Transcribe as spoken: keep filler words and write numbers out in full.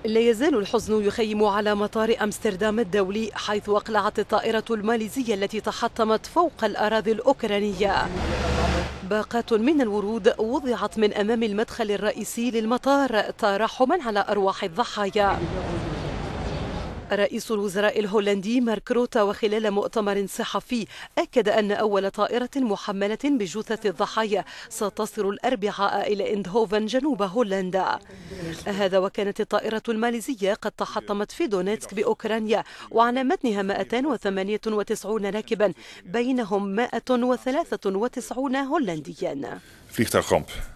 لا يزال الحزن يخيم على مطار أمستردام الدولي، حيث أقلعت الطائرة الماليزية التي تحطمت فوق الأراضي الأوكرانية. باقات من الورود وضعت من أمام المدخل الرئيسي للمطار ترحما على أرواح الضحايا. رئيس الوزراء الهولندي مارك روتا وخلال مؤتمر صحفي أكد أن أول طائرة محملة بجثث الضحايا ستصل الأربعاء إلى إندهوفن جنوب هولندا. هذا وكانت الطائرة الماليزية قد تحطمت في دونيتسك بأوكرانيا، وعلى متنها مئتين وثمانية وتسعين راكبا، بينهم مئة وثلاثة وتسعين هولنديا.